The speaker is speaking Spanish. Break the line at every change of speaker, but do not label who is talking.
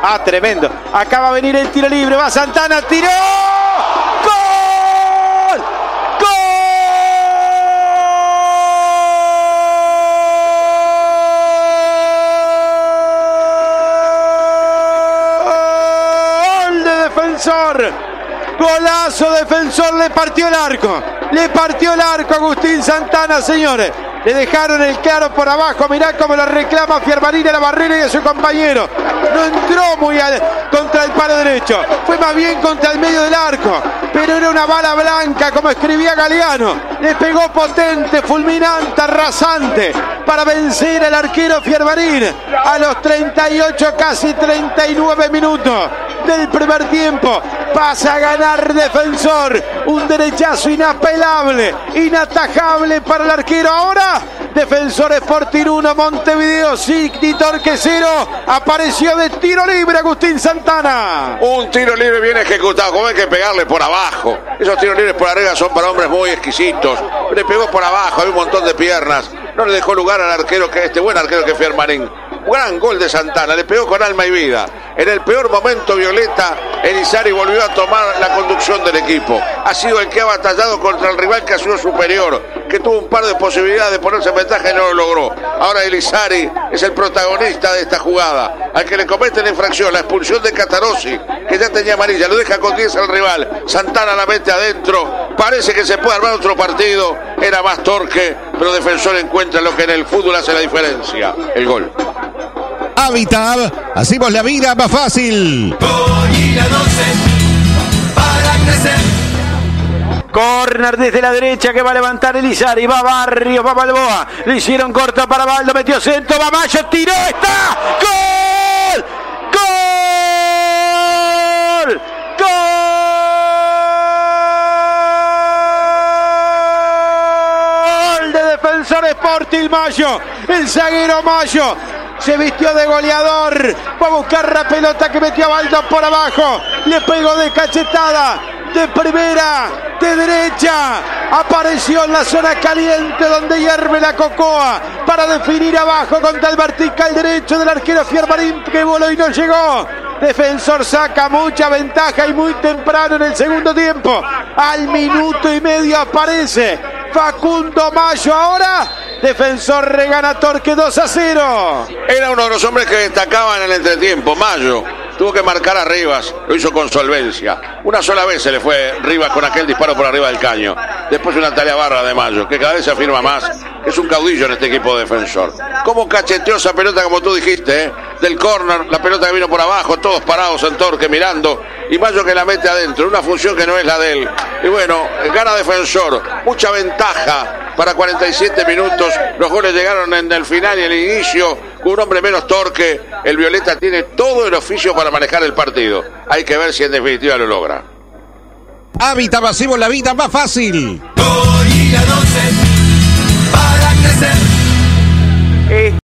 Tremendo. Acá va a venir el tiro libre. Va Santana, tiró. ¡Gol! ¡Gol de Defensor! Golazo, Defensor, le partió el arco. Le partió el arco a Agustín Santana, señores. Le dejaron el claro por abajo. Mirá cómo lo reclama Fiermarín a la barrera y a su compañero. No entró muy contra el palo derecho. Fue más bien contra el medio del arco. Pero era una bala blanca, como escribía Galeano. Le pegó potente, fulminante, arrasante, para vencer al arquero Fiermarín a los 38, casi 39 minutos del primer tiempo. Pasa a ganar Defensor. Un derechazo inapelable, inatajable para el arquero. Ahora Defensor Sporting 1, Montevideo City Torque 0. Apareció de tiro libre Agustín Santana.
Un tiro libre bien ejecutado. Como hay que pegarle por abajo. Esos tiros libres por arriba son para hombres muy exquisitos. Le pegó por abajo, hay un montón de piernas. No le dejó lugar al arquero, que buen arquero que Fiermarín. Gran gol de Santana, le pegó con alma y vida. En el peor momento Violeta, Elizari volvió a tomar la conducción del equipo. Ha sido el que ha batallado contra el rival que ha sido superior, que tuvo un par de posibilidades de ponerse en ventaja y no lo logró. Ahora Elizari es el protagonista de esta jugada, al que le comete la infracción, la expulsión de Catarossi, que ya tenía amarilla, lo deja con 10 al rival. Santana la mete adentro, parece que se puede armar otro partido. Era más Torque, pero Defensor encuentra lo que en el fútbol hace la diferencia, el gol.
Habitat, hacemos la vida más fácil.
Corner desde la derecha que va a levantar Elizari. Va Barrios, va Balboa. Le hicieron corta para Baldo, metió centro, va Mayo, tiró, está. ¡Gol! ¡Gol! ¡Gol! De Defensor Sporting Mayo. El zaguero Mayo se vistió de goleador. Va a buscar la pelota que metió a Baldo por abajo. Le pegó de cachetada, de primera, de derecha. Apareció en la zona caliente donde hierve la cocoa para definir abajo contra el vertical derecho del arquero Fiermarín, que voló y no llegó. Defensor saca mucha ventaja y muy temprano en el segundo tiempo. Al minuto y medio aparece Facundo Mayo. Ahora Defensor regana Torque 2-0.
Era uno de los hombres que destacaban en el entretiempo. Mayo tuvo que marcar a Rivas, lo hizo con solvencia. Una sola vez se le fue Rivas con aquel disparo por arriba del caño. Después una tarea barra de Mayo, que cada vez se afirma más que es un caudillo en este equipo de Defensor. Cómo cacheteó esa pelota, como tú dijiste, del córner, la pelota que vino por abajo, todos parados en Torque mirando, y Mayo que la mete adentro, una función que no es la de él. Y bueno, gana Defensor, mucha ventaja para 47 minutos. Los goles llegaron en el final y el inicio, con un hombre menos Torque. El Violeta tiene todo el oficio para manejar el partido. Hay que ver si en definitiva lo logra.
Habitat, hacemos la vida más fácil.
Para crecer.